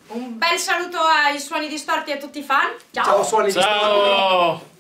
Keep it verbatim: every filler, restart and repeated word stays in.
Un bel saluto ai Suoni Distorti e a tutti i fan. Ciao! Ciao Suoni Distorti! Ciao!